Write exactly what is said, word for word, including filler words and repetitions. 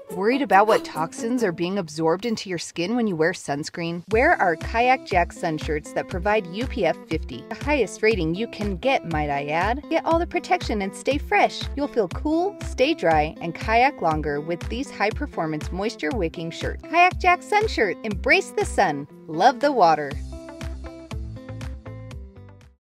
Worried about what toxins are being absorbed into your skin when you wear sunscreen? Wear our Kayak Jack sun shirts that provide U P F fifty, the highest rating you can get, might I add. Get all the protection and stay fresh. You'll feel cool, stay dry, and kayak longer with these high-performance moisture-wicking shirts. Kayak Jack sun shirt. Embrace the sun. Love the water.